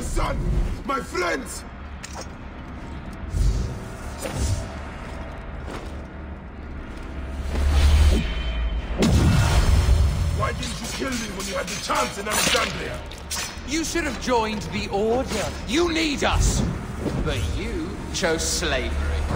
my son! My friends! Why didn't you kill me when you had the chance in Alexandria? You should have joined the Order. You need us! But you chose slavery.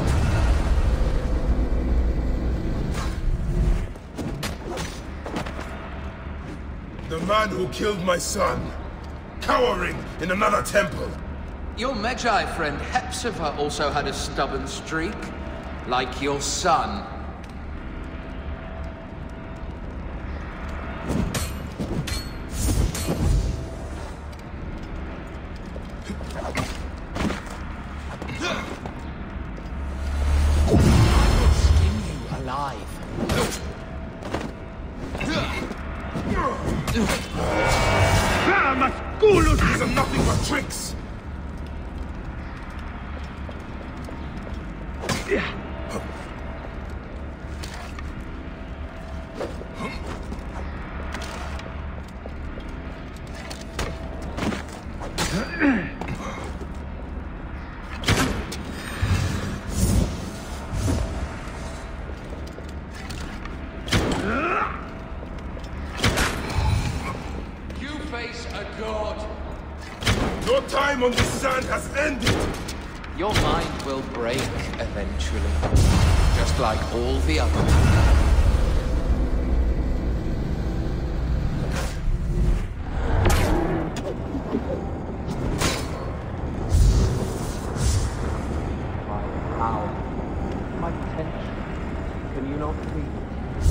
The man who killed my son, cowering in another temple. Your Medjay friend Hepzibah also had a stubborn streak, like your son. I will skin you alive. These are nothing but tricks! You face a god. Your time on this sand has ended! Your mind will break eventually, just like all the others. My power, my potential, can you not feel it?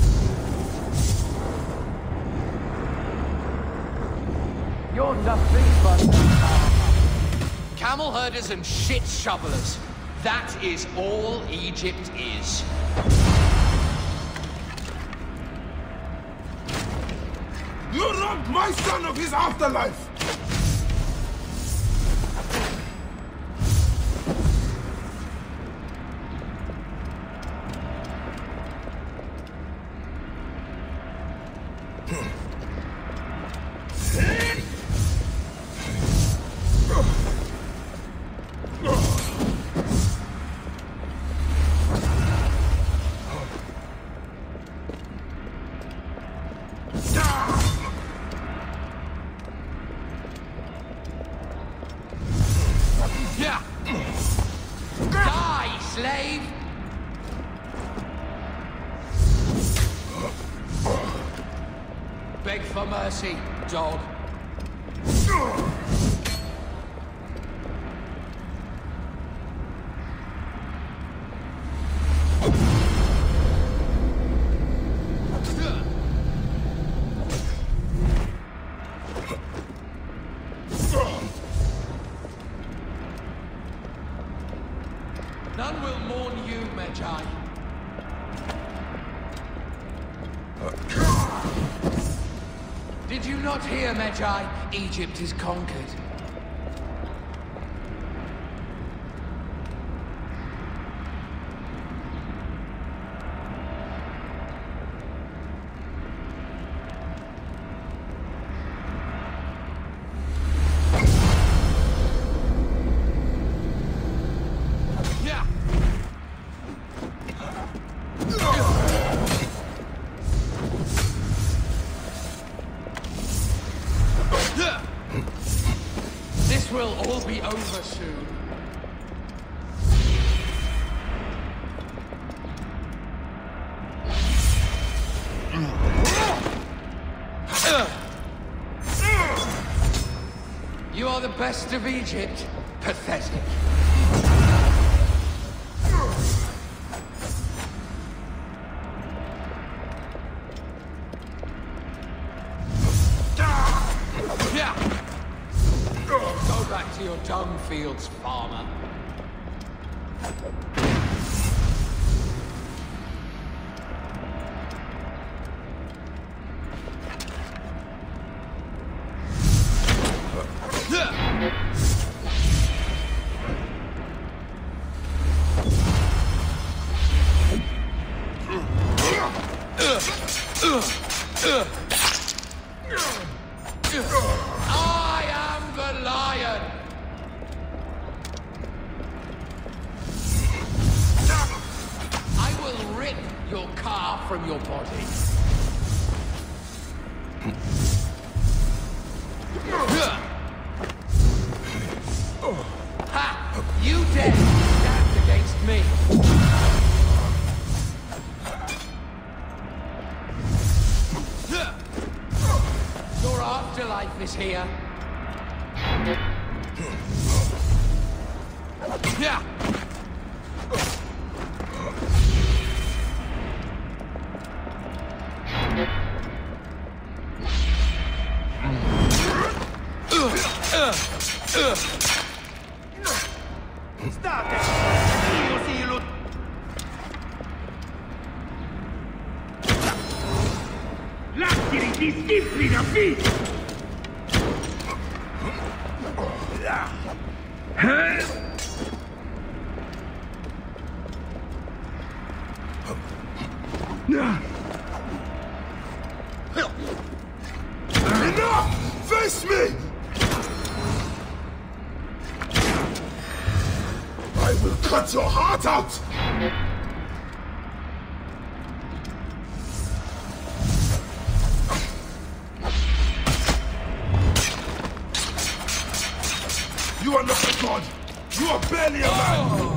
You're nothing but camel herders and shit shovelers. That is all Egypt is. You robbed my son of his afterlife! Die, slave! Beg for mercy, dog. None will mourn you, Medjay. Did you not hear, Medjay? Egypt is conquered. This will all be over soon. You are the best of Egypt. Pathetic. Go back to your dung fields, farmer. I am the lion! from your body. Ha! You dare stand against me! Your afterlife is here. Yeah. State! Io silut! Lattiri disciplina vi! Enough! Face me! I will cut your heart out! You are not a god! You are barely a man!